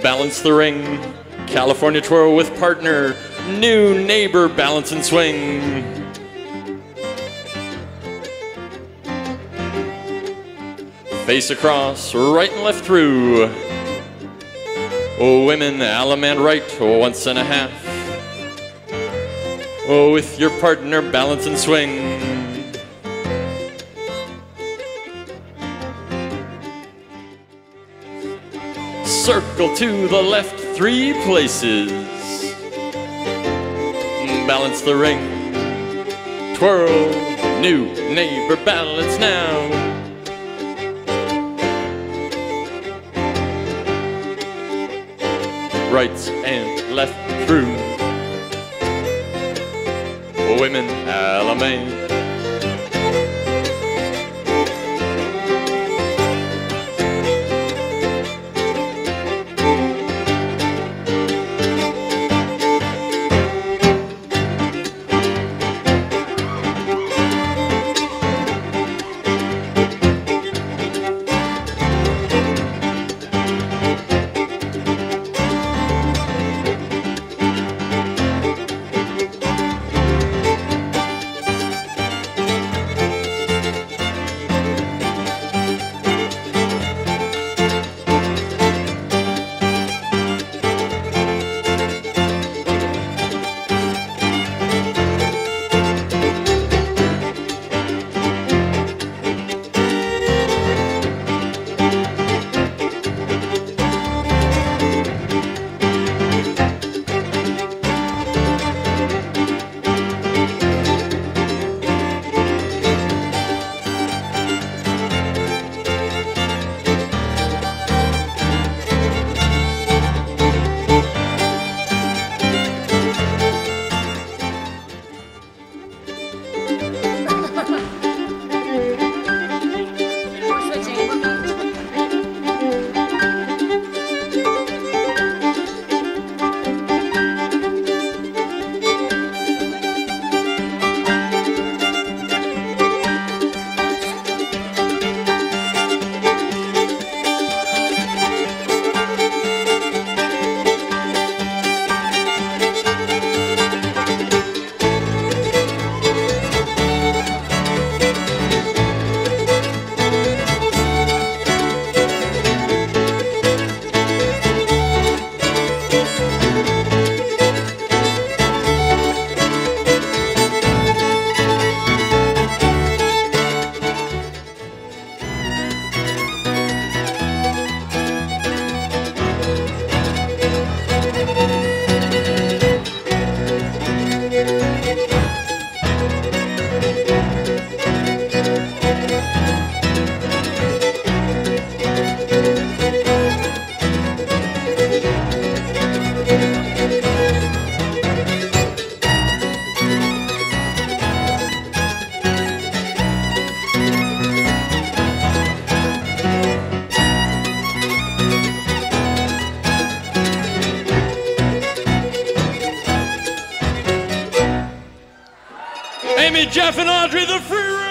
balance the ring. California twirl with partner, new neighbor, balance and swing. Face across, right and left through. Oh, women, Alum and right, 1.5. Oh, with your partner, balance and swing. Circle to the left 3 places. Balance the ring. Twirl, new neighbor, balance now. Right and left through. Women, Alamain. Amy, Jeff, and Audrey, the free room.